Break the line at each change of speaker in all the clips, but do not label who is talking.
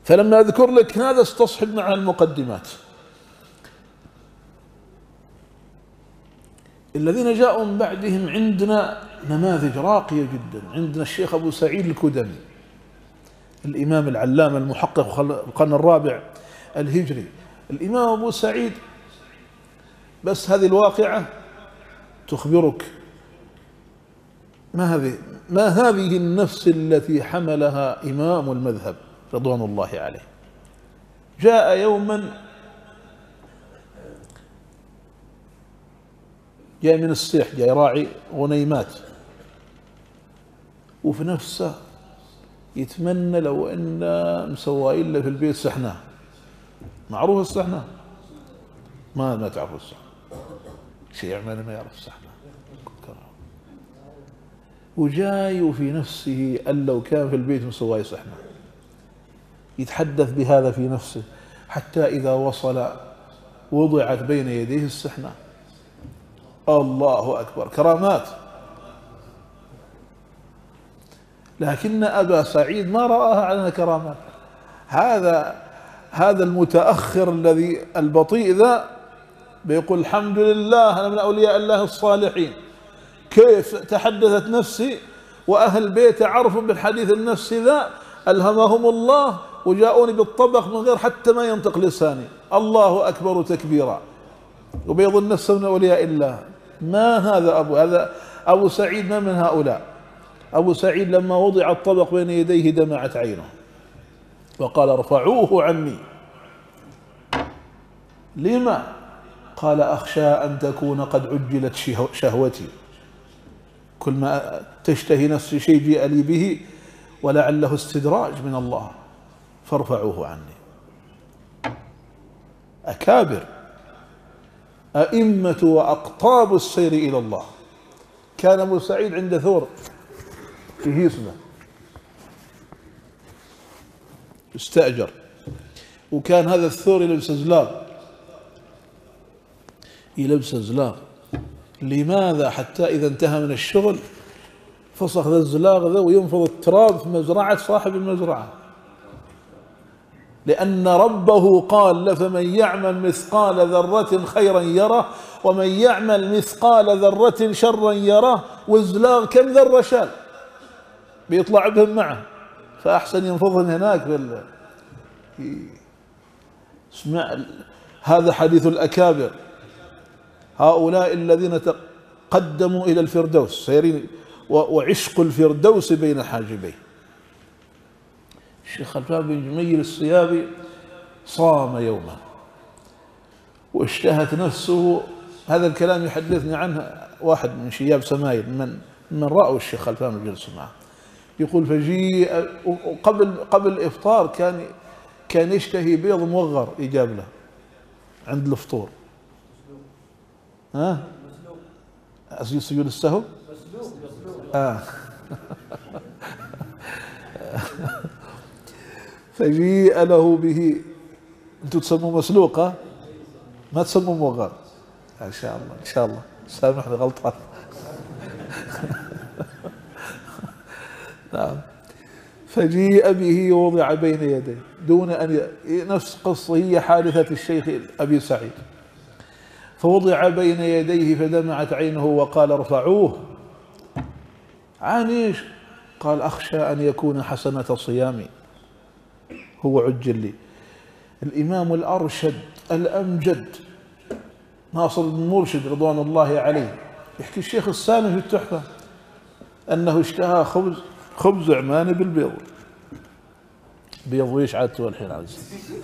فلما أذكر لك هذا استصحب مع المقدمات. الذين جاءوا من بعدهم عندنا نماذج راقية جدا. عندنا الشيخ أبو سعيد الكدمي، الإمام العلامة المحقق القرن الرابع الهجري. الإمام أبو سعيد، بس هذه الواقعة تخبرك ما هذه النفس التي حملها إمام المذهب رضوان الله عليه. جاء يوما، جاء من الصيح، جاء راعي غنيمات، وفي نفسه يتمنى لو أن مسوائل له في البيت سحناه. معروف السحناه؟ ما تعرف السحناه؟ شيء يعمل ما يعرف السحناه. وجاي وفي نفسه أن لو كان في البيت مسواي سحناه، يتحدث بهذا في نفسه، حتى إذا وصل وضعت بين يديه السحنة. الله أكبر، كرامات. لكن أبا سعيد ما رآها على كرامات. هذا المتأخر الذي البطيء ذا بيقول الحمد لله أنا من أولياء الله الصالحين. كيف تحدثت نفسي وأهل بيتي عرفوا بالحديث النفسي ذا، ألهمهم الله وجاءوني بالطبق من غير حتى ما ينطق لساني. الله أكبر تكبيرا، وبيظن نفسه من أولياء الله. ما هذا أبو سعيد، ما من هؤلاء. أبو سعيد لما وضع الطبق بين يديه دمعت عينه وقال ارفعوه عني. لما؟ قال أخشى أن تكون قد عجلت شهوتي، كل ما تشتهي نفسي شيء جيء لي به ولعله استدراج من الله فارفعوه عني. أكابر أئمة وأقطاب السير إلى الله. كان أبو سعيد عند ثور في هيصبة استأجر، وكان هذا الثور يلبس زلاغ. لماذا؟ حتى إذا انتهى من الشغل فسخ ذا الزلاغ ذا وينفض التراب في مزرعة صاحب المزرعة، لأن ربه قال له فمن يعمل مثقال ذرة خيرا يره ومن يعمل مثقال ذرة شرا يره. والزلاغ كم ذرة شال بيطلع بهم معه، فأحسن ينفضهم هناك اسمع، هذا حديث الأكابر، هؤلاء الذين تقدموا إلى الفردوس سيرين، وعشق الفردوس بين حاجبيه. الشيخ خلفان بن جميل الصيابي صام يوما واشتهت نفسه. هذا الكلام يحدثني عنه واحد من شياب سمايل من رأوا الشيخ خلفان وجلسوا معه، يقول فجيء قبل الإفطار كان يشتهي بيض مغر يجاب له عند الفطور. ها سجود السهو فجيء له به. انتم تسموه مسلوق، ما تسموه مغر. ان شاء الله ان شاء الله، سامحني غلطان. نعم. فجيء به ووضع بين يديه دون أن نفس قصة هي حادثة الشيخ أبي سعيد. فوضع بين يديه فدمعت عينه وقال ارفعوه. عن ايش؟ قال أخشى أن يكون حسنة صيامي، هو عجل لي. الإمام الأرشد الأمجد ناصر بن مرشد رضوان الله عليه يحكي الشيخ السالم في التحفة أنه اشتهى خبز عماني بالبيض. بيض ويش عادته الحين عز.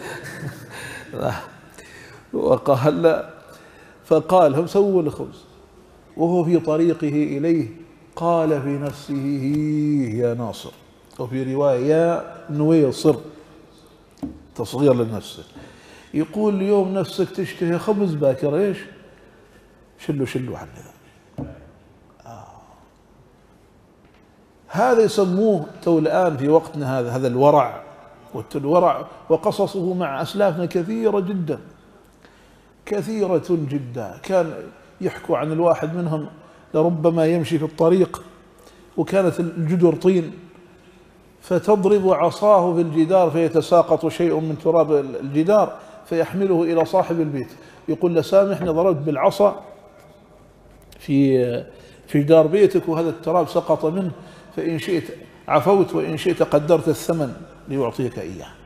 وقال لا، فقال هم سووا الخبز وهو في طريقه إليه قال في نفسه يا ناصر، وفي رواية يا نويصر، تصغير لنفسه. يقول اليوم نفسك تشتهي خبز باكر ايش؟ شلوا عني هذا يسموه تو الآن في وقتنا هذا الورع. والورع وقصصه مع أسلافنا كثيرة جدا كثيرة جدا. كان يحكوا عن الواحد منهم لربما يمشي في الطريق وكانت الجدر طين فتضرب عصاه في الجدار فيتساقط شيء من تراب الجدار فيحمله إلى صاحب البيت، يقول له سامحني ضربت بالعصا في جدار بيتك وهذا التراب سقط منه، فإن شئت عفوت وإن شئت قدرت الثمن ليعطيك إياه.